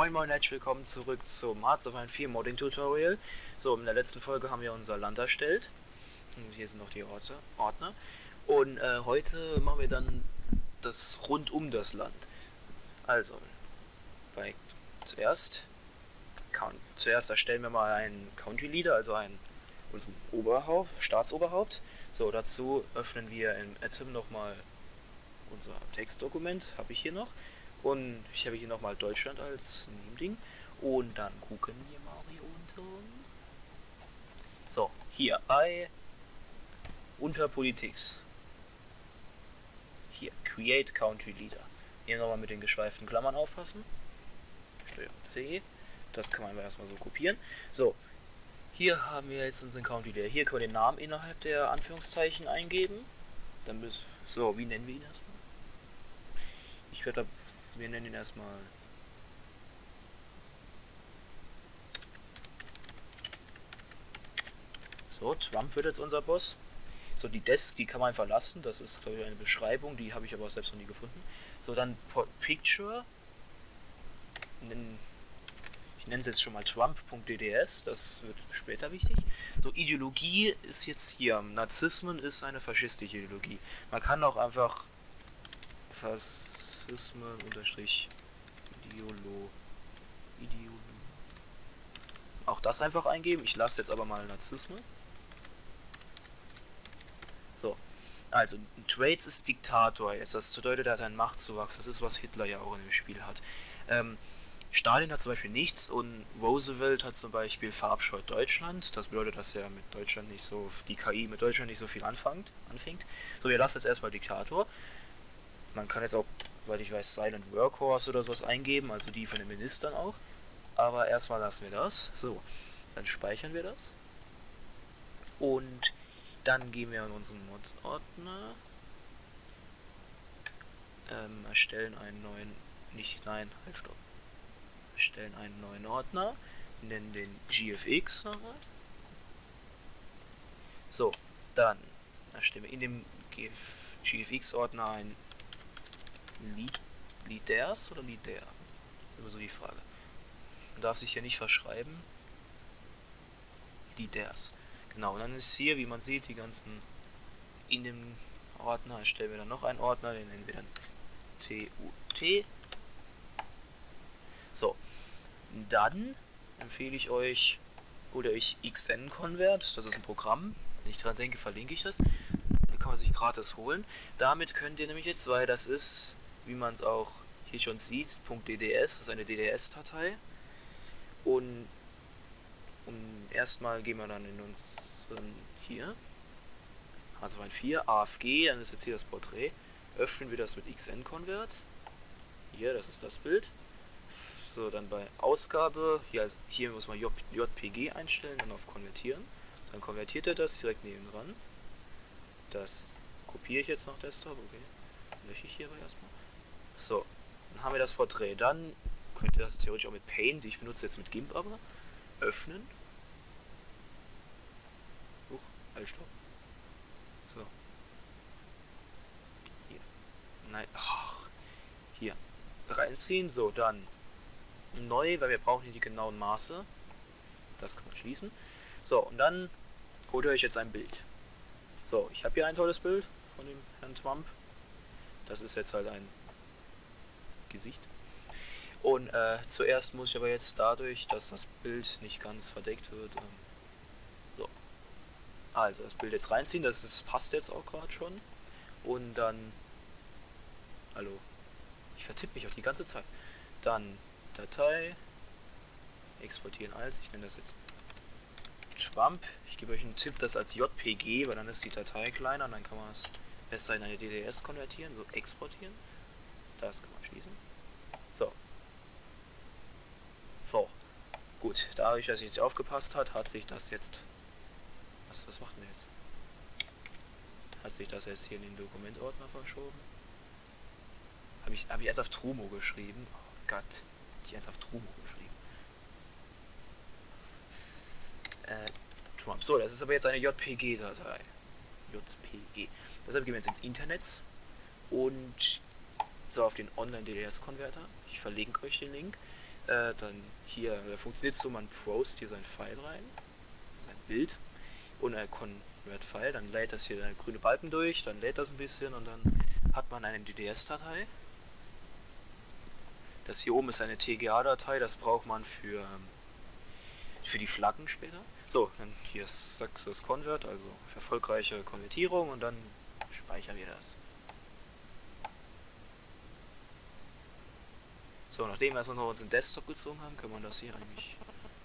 Moin Moin, herzlich willkommen zurück zum Hearts of Iron 4 Modding Tutorial. So, in der letzten Folge haben wir unser Land erstellt. Und hier sind noch die Ordner. Und heute machen wir dann das rund um das Land. Also, zuerst erstellen wir mal einen County Leader, also unseren Staatsoberhaupt. So, dazu öffnen wir im Atom nochmal unser Textdokument, habe ich hier noch. Und ich habe hier nochmal Deutschland als Ding. Und dann gucken wir mal hier unten. So, hier bei unter Politics. Hier, Create Country Leader. Hier nochmal mit den geschweiften Klammern aufpassen. Steuerung C. Das kann man erstmal so kopieren. So, hier haben wir jetzt unseren Country Leader. Hier können wir den Namen innerhalb der Anführungszeichen eingeben. Dann so, wie nennen wir ihn erstmal? Wir nennen ihn erstmal so, Trump wird jetzt unser Boss. So, die kann man einfach lassen, das ist glaube ich eine Beschreibung, die habe ich aber selbst noch nie gefunden. So, dann Picture. Ich nenne es jetzt schon mal Trump.dds, das wird später wichtig. So, Ideologie ist jetzt hier. Narzissmen ist eine faschistische Ideologie. Man kann auch einfach auch das einfach eingeben. Ich lasse jetzt aber mal Narzissmus. So, also Traits ist Diktator. Jetzt das bedeutet, er hat einen Machtzuwachs. Das ist, was Hitler ja auch in dem Spiel hat. Stalin hat zum Beispiel nichts und Roosevelt hat zum Beispiel verabscheut Deutschland. Das bedeutet, dass er mit Deutschland nicht so, die KI mit Deutschland nicht so viel anfängt. So, wir lassen jetzt erstmal Diktator. Man kann jetzt auch, weil ich weiß, Silent Workhorse oder sowas eingeben, also die von den Ministern auch. Aber erstmal lassen wir das. So, dann speichern wir das. Und dann gehen wir in unseren Mods-Ordner. Erstellen einen neuen, Erstellen einen neuen Ordner. Nennen den GFX. So, dann erstellen wir in dem GFX-Ordner ein Leaders oder Leader? Das ist immer so die Frage. Man darf sich hier nicht verschreiben. Leaders. Genau, und dann ist hier, wie man sieht, die ganzen in dem Ordner, erstellen wir dann noch einen Ordner, den nennen wir dann TUT. So, dann empfehle ich euch, holt ihr euch XN-Convert, das ist ein Programm, wenn ich dran denke, verlinke ich das. Da kann man sich gratis holen. Damit könnt ihr nämlich jetzt, weil das ist, wie man es auch hier schon sieht, .dds, das ist eine DDS-Datei. Und erstmal gehen wir dann in unseren hier, also ein 4, AFG, dann ist jetzt hier das Porträt. Öffnen wir das mit XN-Convert. Hier, das ist das Bild. So, dann bei Ausgabe, hier muss man JPG einstellen, dann auf Konvertieren. Dann konvertiert er das direkt neben dran. Das kopiere ich jetzt nach Desktop, okay. Dann lösche ich hier aber erstmal. So, dann haben wir das Porträt. Dann könnt ihr das theoretisch auch mit Paint, ich benutze jetzt mit GIMP aber, öffnen. Stopp. So. Hier. Nein, ach. Hier. Reinziehen, so, dann neu, weil wir brauchen hier die genauen Maße. Das kann man schließen. So, und dann holt ihr euch jetzt ein Bild. So, ich habe hier ein tolles Bild von dem Herrn Trump. Das ist jetzt halt ein Gesicht. Und zuerst muss ich aber jetzt dadurch, dass das Bild nicht ganz verdeckt wird, so. Also das Bild jetzt reinziehen, passt jetzt auch gerade schon. Und dann, hallo, ich vertippe mich auch die ganze Zeit. Dann Datei, exportieren als, ich nenne das jetzt Trump. Ich gebe euch einen Tipp, das als JPG, weil dann ist die Datei kleiner und dann kann man es besser in eine DDS konvertieren, so exportieren. Das kann man schließen. So. So. Gut, dadurch, dass ich jetzt aufgepasst hat sich das jetzt... Was macht denn jetzt? Hat sich das jetzt hier in den Dokumentordner verschoben? Hab ich ernsthaft Trumo geschrieben? Oh Gott, hab ich ernsthaft Trumo geschrieben. Trump. So, das ist aber jetzt eine JPG-Datei. JPG. Deshalb gehen wir jetzt ins Internet und so auf den Online-DDS-Konverter. Ich verlinke euch den Link. Dann hier, funktioniert so, man post hier sein File rein, sein Bild und Convert File, dann lädt das hier der grüne Balken durch, dann lädt das ein bisschen und dann hat man eine DDS-Datei. Das hier oben ist eine TGA-Datei, das braucht man für die Flaggen später. So, dann hier ist Success Convert, also erfolgreiche Konvertierung und dann speichern wir das. So, nachdem wir erstmal noch unseren Desktop gezogen haben, können wir das hier eigentlich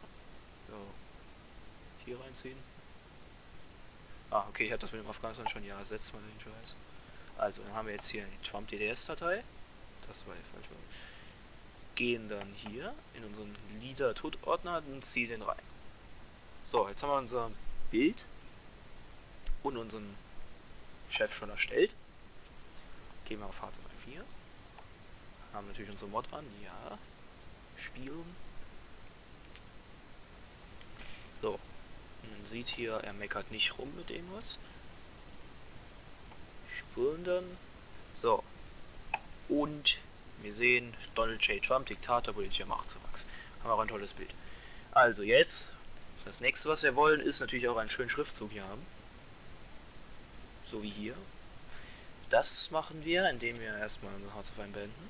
hier reinziehen. Ah, okay, ich habe das mit dem Afghanistan schon ja ersetzt, mal den Scheiß. Also, dann haben wir jetzt hier die Trump DDS-Datei. Das war hier falsch. Gehen dann hier in unseren Leader-Tut-Ordner und ziehen den rein. So, jetzt haben wir unser Bild und unseren Chef schon erstellt. Gehen wir auf H254. Haben natürlich unsere Mod an. Ja. Spielen. So. Man sieht hier, er meckert nicht rum mit irgendwas. Spulen dann. So. Und wir sehen Donald J. Trump, Diktator, politischer Machtzuwachs. Haben wir auch ein tolles Bild. Also jetzt, das nächste, was wir wollen, ist natürlich auch einen schönen Schriftzug hier haben. So wie hier. Das machen wir, indem wir erstmal unser H2 beenden.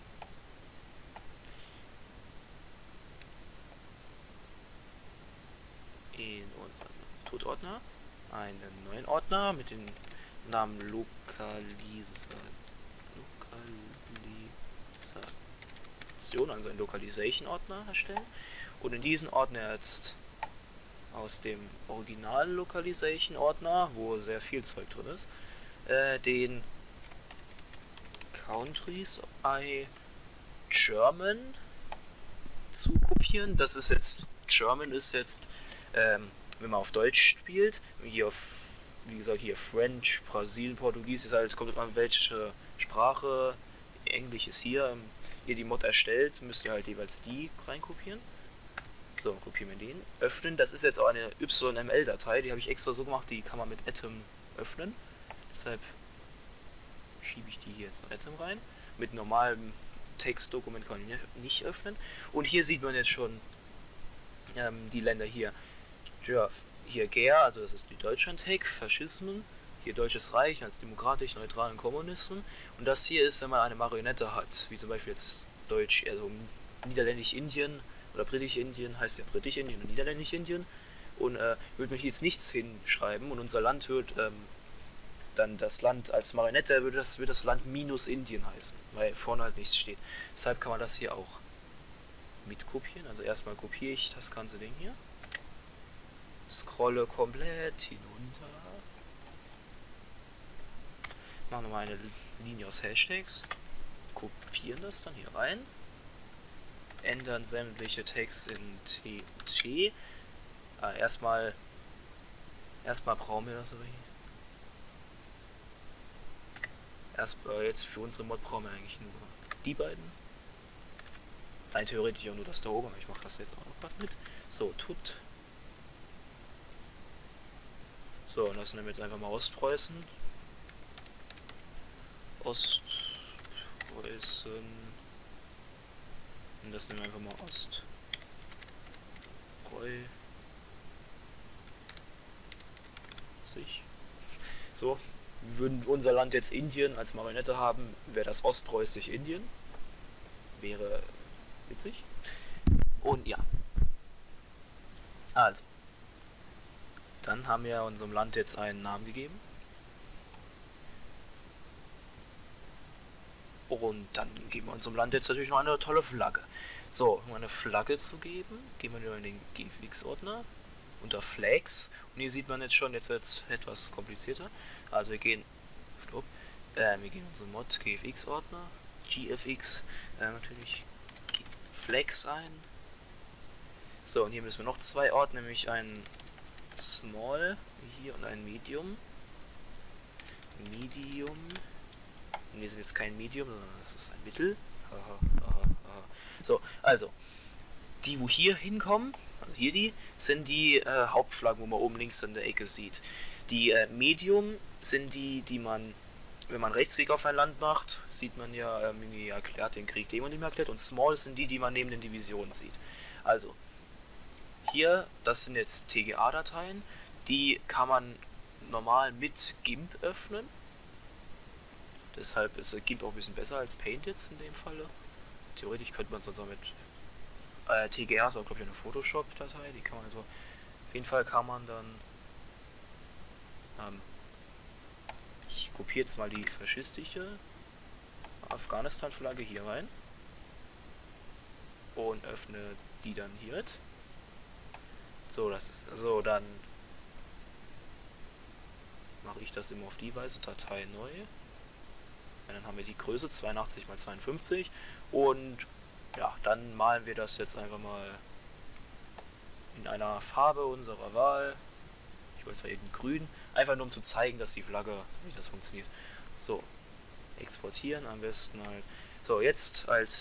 In unseren Tut-Ordner einen neuen Ordner mit dem Namen Lokalisation, also einen Localization-Ordner erstellen. Und in diesen Ordner jetzt aus dem Original-Localization-Ordner, wo sehr viel Zeug drin ist, den Countries I German zu kopieren. Das ist jetzt, German ist jetzt, wenn man auf Deutsch spielt, hier auf, wie gesagt, hier French, Brasilien, Portugies, ist halt, kommt an welche Sprache, Englisch ist hier, ihr die Mod erstellt, müsst ihr halt jeweils die reinkopieren. So, kopieren wir den, öffnen, das ist jetzt auch eine YML-Datei, die habe ich extra so gemacht, die kann man mit Atom öffnen, deshalb schiebe ich die hier jetzt in Atom rein, mit normalem Textdokument kann ich nicht öffnen, und hier sieht man jetzt schon die Länder hier. Ja, hier GER, also das ist die Deutschland-Tag, Faschismen, hier Deutsches Reich als demokratisch, neutralen Kommunismen, und das hier ist, wenn man eine Marionette hat, wie zum Beispiel jetzt Deutsch, also Niederländisch-Indien oder Britisch-Indien, heißt ja Britisch-Indien und Niederländisch-Indien, und würde man hier jetzt nichts hinschreiben und unser Land wird dann das Land als Marionette, wird das Land minus Indien heißen, weil vorne halt nichts steht. Deshalb kann man das hier auch mitkopieren, also erstmal kopiere ich das ganze Ding hier. Scrolle komplett hinunter. Machen wir mal eine Linie aus Hashtags. Kopieren das dann hier rein. Ändern sämtliche Tags in TT. Erstmal brauchen wir das aber hier. Jetzt für unsere Mod brauchen wir eigentlich nur die beiden. Rein theoretisch auch nur das da oben, aber ich mache das jetzt auch noch gerade mit. So, tut. So, und das nehmen wir jetzt einfach mal Ostpreußen. Ostpreußen. Und das nehmen wir einfach mal Ostpreu. So, würden unser Land jetzt Indien als Marionette haben, wäre das Ostpreußisch Indien. Wäre witzig. Und ja. Also. Dann haben wir unserem Land jetzt einen Namen gegeben. Und dann geben wir unserem Land jetzt natürlich noch eine tolle Flagge. So, um eine Flagge zu geben, gehen wir in den GFX-Ordner unter Flags. Und hier sieht man jetzt schon, jetzt wird es etwas komplizierter. Also wir gehen, wir gehen in unseren Mod GFX-Ordner, GFX, natürlich Flags ein. So, und hier müssen wir noch zwei Ordner, nämlich einen Small hier und ein Medium. Und hier ist jetzt kein Medium, sondern das ist ein Mittel. So, also die, wo hier hinkommen, also hier die, sind die Hauptflaggen, wo man oben links in der Ecke sieht. Die Medium sind die, die man wenn man Rechtsklick auf ein Land macht, sieht man ja irgendwie erklärt den Krieg dem und dem erklärt. Und Small sind die man neben den Divisionen sieht. Also, hier, das sind jetzt TGA-Dateien. Die kann man normal mit GIMP öffnen. Deshalb ist GIMP auch ein bisschen besser als Paint jetzt in dem Falle. Theoretisch könnte man es sonst auch mit TGA ist auch, glaube ich, eine Photoshop-Datei. Die kann man also. Auf jeden Fall kann man dann. Ich kopiere jetzt mal die faschistische Afghanistan-Flagge hier rein. Und öffne die dann hier mit. So, dann mache ich das immer auf die Weise, Datei neu. Und dann haben wir die Größe 82 x 52 und ja, dann malen wir das jetzt einfach mal in einer Farbe unserer Wahl. Ich wollte zwar eben grün, einfach nur um zu zeigen, dass die Flagge, wie das funktioniert. So, exportieren am besten halt. So, jetzt als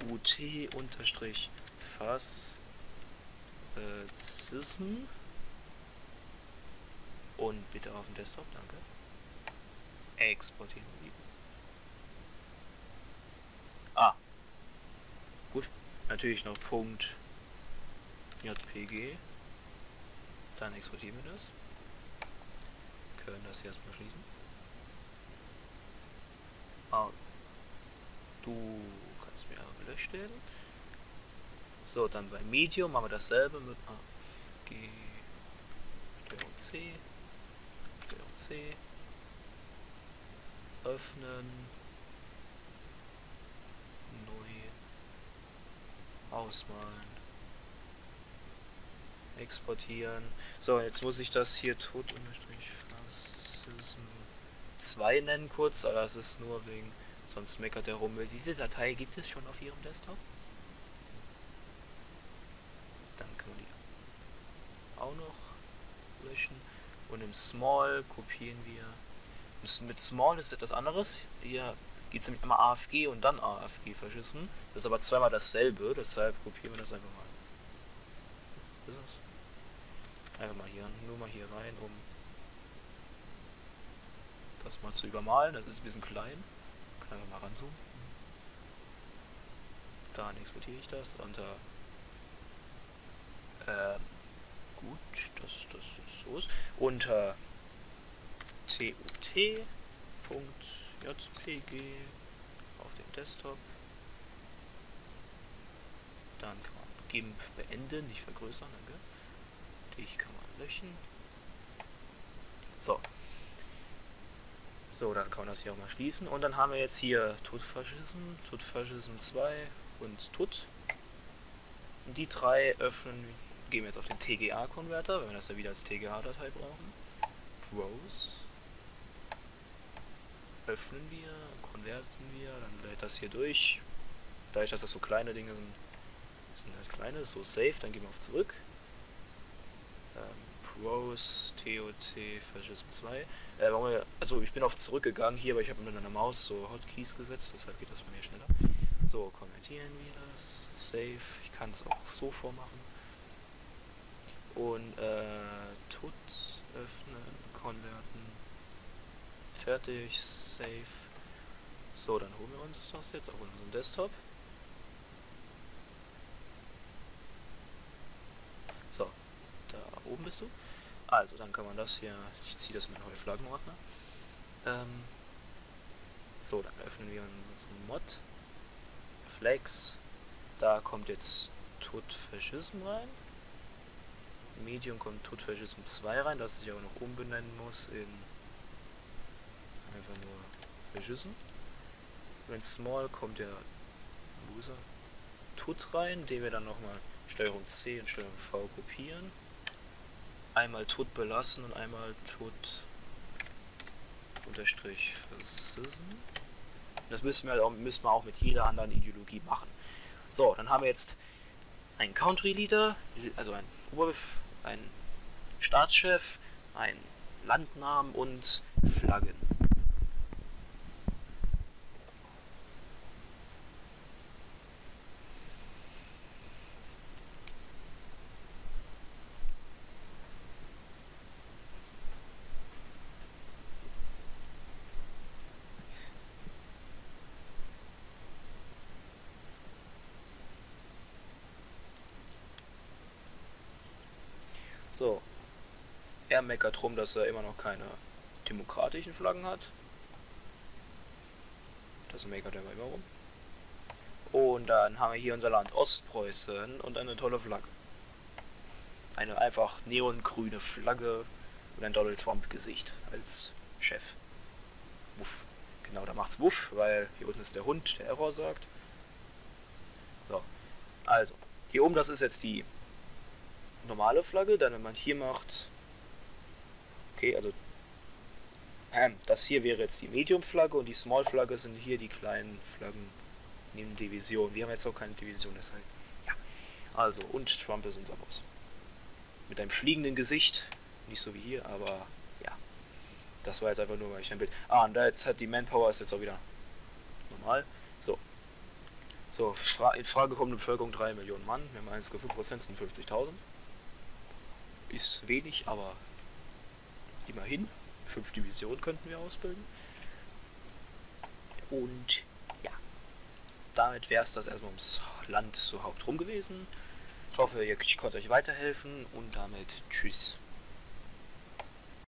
TUT-Fascism und bitte auf dem Desktop, danke. Exportieren. Gut, natürlich noch Punkt JPG. Dann exportieren wir das. Können das hier erstmal schließen. Du kannst mir gelöscht werden. So, dann bei Medium machen wir dasselbe mit Steuerung C. Steuerung C. Öffnen. Ausmalen. Exportieren. So, jetzt muss ich das hier Tod-Fascism 2 nennen kurz, aber das ist nur wegen, sonst meckert der rum. Diese Datei gibt es schon auf Ihrem Desktop. Dann kann man die auch noch löschen. Und im Small kopieren wir. Mit Small ist etwas anderes. Hier geht es nämlich immer AFG und dann AFG Faschismus. Das ist aber zweimal dasselbe, deshalb kopieren wir das einfach mal. Was ist das? Einfach mal hier, nur mal hier rein, um das mal zu übermalen. Das ist ein bisschen klein. Kann einfach mal ranzoomen. Dann exportiere ich das unter gut, das so ist. Unter TUT.jpg auf dem Desktop. Dann kann man GIMP beenden, nicht vergrößern, danke. Die kann man löschen. So. So, dann kann man das hier auch mal schließen. Und dann haben wir jetzt hier TUT-Fascism 2 und TUT. Und die drei gehen wir jetzt auf den TGA-Konverter, wenn wir das ja wieder als TGA-Datei brauchen. Browse. Öffnen wir, konverten wir, dann lädt das hier durch. Dadurch, dass das so kleine Dinge sind halt kleine, so safe, dann gehen wir auf zurück. Browse, TOT, Fascism 2. Also ich bin auf zurückgegangen hier, aber ich habe mit einer Maus so Hotkeys gesetzt, deshalb geht das bei mir schneller. So, konvertieren wir das, save, ich kann es auch so vormachen. Und TUT öffnen, konverten, fertig, save. So, dann holen wir uns das jetzt auf unserem Desktop. So, da oben bist du. Also, dann kann man das hier, ich ziehe das mit einem Flaggenordner. So, dann öffnen wir unseren Mod. Flex. Da kommt jetzt TUT-Fascism rein. Medium kommt TUT-Fascism 2 rein, das ich aber noch umbenennen muss in einfach nur Fascism. Und in Small kommt der User TUT rein, den wir dann nochmal Steuerung C und Steuerung V kopieren. Einmal TUT belassen und einmal TUT unterstrich Fascism. Das müssen wir auch mit jeder anderen Ideologie machen. So, dann haben wir jetzt einen Country Leader, also ein Staatschef, einen Landnamen und Flaggen. So. Er meckert rum, dass er immer noch keine demokratischen Flaggen hat. Das meckert er immer rum. Und dann haben wir hier unser Land Ostpreußen und eine tolle Flagge. Eine einfach neongrüne Flagge und ein Donald Trump Gesicht als Chef. Wuff. Genau, da macht's Wuff, weil hier unten ist der Hund, der Error sagt. So. Also, hier oben, das ist jetzt die normale Flagge. Dann, wenn man hier macht... Okay, also... das hier wäre jetzt die Medium-Flagge und die Small-Flagge sind hier die kleinen Flaggen neben Division. Wir haben jetzt auch keine Division, deshalb... Ja. Also, und Trump ist unser Boss. Mit einem fliegenden Gesicht. Nicht so wie hier, aber... Ja. Das war jetzt einfach nur, weil ich ein Bild... und da jetzt hat die Manpower ist jetzt auch wieder normal. So. So, in Frage kommende Bevölkerung 3 Millionen Mann. Wir haben 1,5% sind 50.000. Ist wenig, aber immerhin. 5 Divisionen könnten wir ausbilden. Und ja, damit wäre es das erstmal ums Land so hauptrum gewesen. Ich hoffe, ich konnte euch weiterhelfen und damit tschüss.